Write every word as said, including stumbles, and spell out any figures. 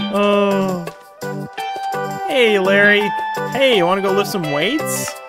Oh. Hey, Larry. Hey, you want to go lift some weights?